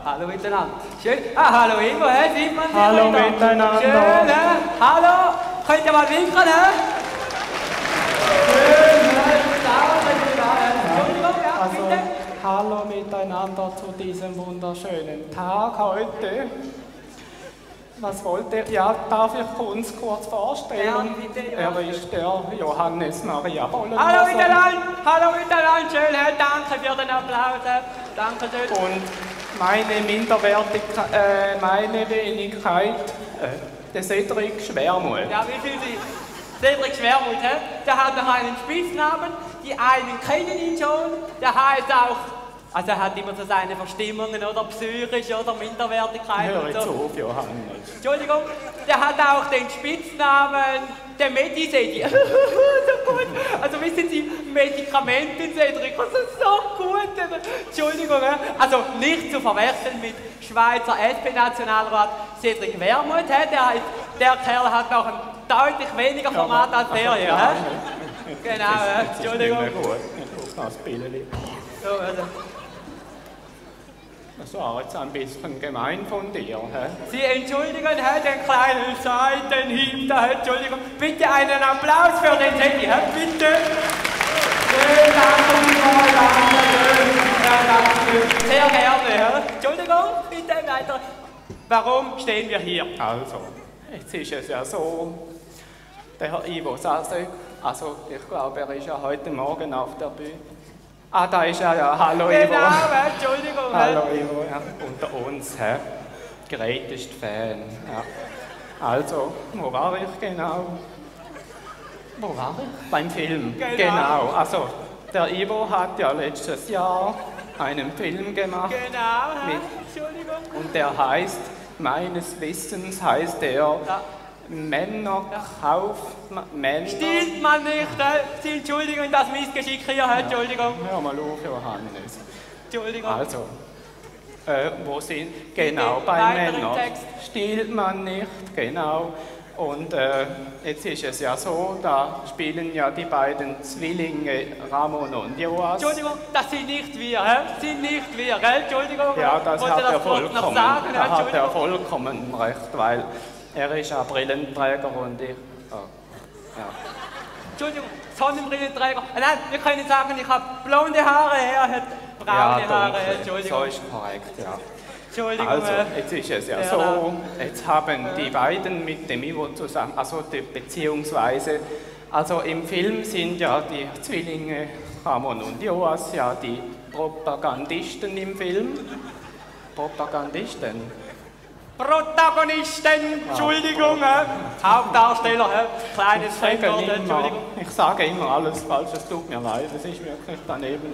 Hallo miteinander. Schön. Hallo Ivo, sieht man Sie? Hallo miteinander. Schön, Hallo. Könnt ihr mal winken, Also, hallo miteinander zu diesem wunderschönen Tag heute. Was wollt ihr? Ja, darf ich uns kurz vorstellen? Ja, bitte, ja. Er ist der Johannes Maria Hollenmoser. Hallo miteinander, schön, danke für den Applaus. Danke schön. Und meine Minderwertigkeit, meine Wenigkeit, der Cedric Schwermuth. Ja, wie fühlt sich Cedric Schwermuth? Der hat noch einen Spitznamen, die einen kennen ihn schon, der heißt auch, also er hat immer so seine Verstimmungen oder psychisch oder Minderwertigkeit Hör und jetzt so. auf, Johannes. Entschuldigung, der hat auch den Spitznamen der Medisedi. So gut. Also wissen Sie, Medikamenten, Cedric, das ist so gut. Entschuldigung, also nicht zu verwechseln mit Schweizer SP-Nationalrat Cedric Wermuth. Der Kerl hat noch ein deutlich weniger Format als der hier. Genau, Entschuldigung. Ich brauche noch ein Bildchen. So, also. Das war jetzt ein bisschen gemein von dir, hä? Sie entschuldigen, den kleinen Seitenhieb da, Entschuldigung. Bitte einen Applaus für den Teddy, bitte. Schön, danke, sehr gerne, Entschuldigung, bitte weiter. Warum stehen wir hier? Also, jetzt ist es ja so, der Herr Ivo Sasek, also ich glaube, er ist ja heute Morgen auf der Bühne. Ah, da ist er ja. Hallo Ivo. Genau, Entschuldigung. Hallo Ivo, ja. Unter uns, hä? Greatest Fan. Ja. Also, wo war ich genau? Wo war ich? Beim Film. Genau. Also, der Ivo hat ja letztes Jahr einen Film gemacht. Genau, Entschuldigung. Und der heißt, meines Wissens heißt der... Ja. Männerkauf... Männer... Stimmt man nicht, Sie entschuldigen das Missgeschick hier, Entschuldigung. Hör mal auf, Johannes. Entschuldigung. Also, wo sind... Genau, bei Männern. Stiehlt man nicht, genau. Und jetzt ist es ja so, da spielen ja die beiden Zwillinge Ramon und Joas. Entschuldigung, das sind nicht wir, sind nicht wir, Entschuldigung. Ja, das hat er vollkommen, sagen, da hat er vollkommen recht, weil... Er ist ein Brillenträger und ich... Oh, ja. Entschuldigung, Sonnenbrillenträger. Nein, wir können sagen, ich habe blonde Haare, er hat braune Haare. Entschuldigung. So ist korrekt, ja. Entschuldigung. Also, jetzt ist es ja so, jetzt haben die beiden mit dem Ivo zusammen, also beziehungsweise, also im Film sind ja die Zwillinge Ramon und Joas ja die Propagandisten im Film. Propagandisten. Protagonisten, Entschuldigung, Hauptdarsteller, kleines Fenster, Entschuldigung. Ich sage immer alles falsch, es tut mir leid, es ist wirklich daneben.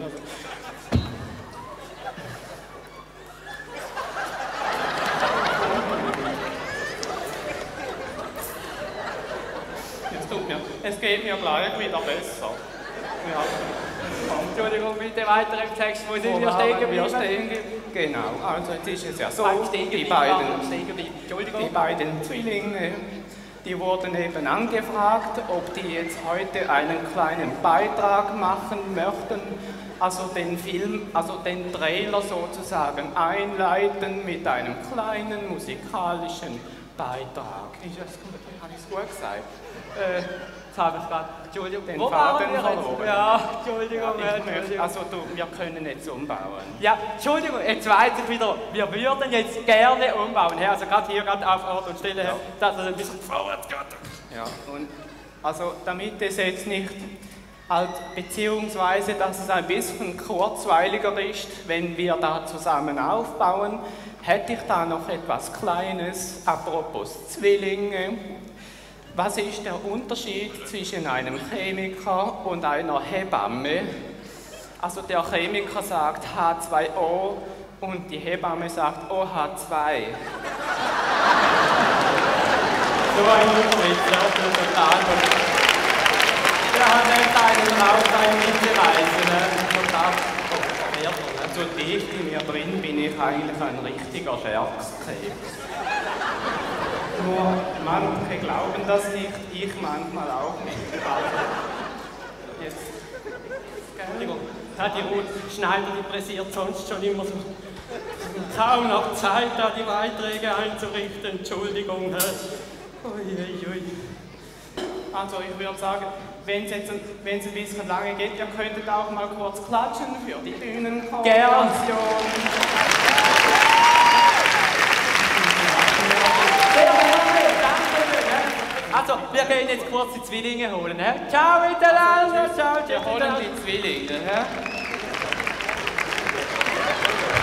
Es geht mir gleich wieder besser. Ja. Entschuldigung, bitte weiter im Text, wo sind wir stehen geblieben? Genau, also jetzt ist es ja so, die beiden Zwillinge, die wurden eben angefragt, ob die jetzt heute einen kleinen Beitrag machen möchten, also den Film, also den Trailer sozusagen einleiten mit einem kleinen musikalischen Beitrag. Habe ich es gut gesagt? Jetzt habe ich gerade, Entschuldigung, den Faden verloren. Ja, Entschuldigung, ja, also wir können jetzt umbauen. Ja, Entschuldigung, jetzt weiß ich wieder, wir würden jetzt gerne umbauen. Also gerade hier, gerade auf Ort und Stelle, ja. Dass es ein bisschen vorwärts geht. Ja, und also damit es jetzt nicht, halt, beziehungsweise dass es ein bisschen kurzweiliger ist, wenn wir da zusammen aufbauen, hätte ich da noch etwas Kleines, apropos Zwillinge. Was ist der Unterschied zwischen einem Chemiker und einer Hebamme? Also der Chemiker sagt H2O und die Hebamme sagt OH2. So ein Übrigen, total. Der hat nicht einen Rauchwein mitgereist, total. So tief in mir drin bin ich eigentlich ein richtiger Scherzkrebs. Nur manche glauben das nicht, ich manchmal auch nicht. Also, jetzt. Entschuldigung, Die Ruth Schneider, die pressiert sonst schon immer so. Kaum noch Zeit, da die Beiträge einzurichten. Entschuldigung, Herr. Ui. Also ich würde sagen, wenn es ein bisschen lange geht, ihr könntet auch mal kurz klatschen für die Bühnenkoordination. Also, wir gehen jetzt kurz die Zwillinge holen. He? Ciao miteinander, ciao. Wir holen die Zwillinge. He?